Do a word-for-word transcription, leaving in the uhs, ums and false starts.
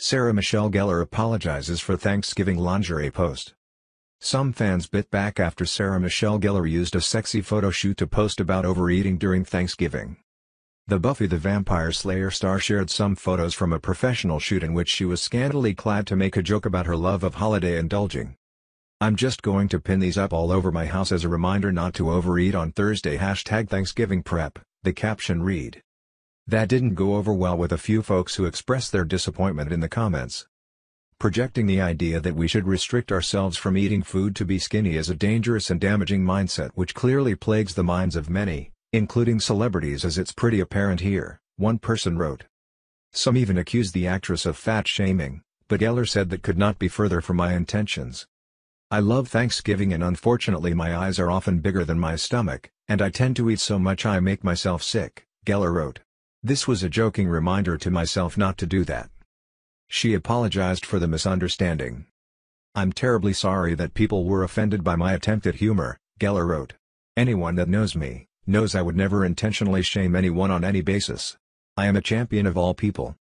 Sarah Michelle Gellar apologizes for Thanksgiving lingerie post. Some fans bit back after Sarah Michelle Gellar used a sexy photo shoot to post about overeating during Thanksgiving. The Buffy the Vampire Slayer star shared some photos from a professional shoot in which she was scantily clad to make a joke about her love of holiday indulging. "I'm just going to pin these up all over my house as a reminder not to overeat on Thursday hashtag Thanksgiving prep, the caption read. That didn't go over well with a few folks who expressed their disappointment in the comments. Projecting the idea that we should restrict ourselves from eating food to be skinny is a dangerous and damaging mindset which clearly plagues the minds of many, including celebrities, as it's pretty apparent here, one person wrote. Some even accused the actress of fat shaming, but Gellar said that could not be further from my intentions. I love Thanksgiving and unfortunately my eyes are often bigger than my stomach, and I tend to eat so much I make myself sick, Gellar wrote. This was a joking reminder to myself not to do that. She apologized for the misunderstanding. I'm terribly sorry that people were offended by my attempt at humor, Gellar wrote. Anyone that knows me, knows I would never intentionally shame anyone on any basis. I am a champion of all people.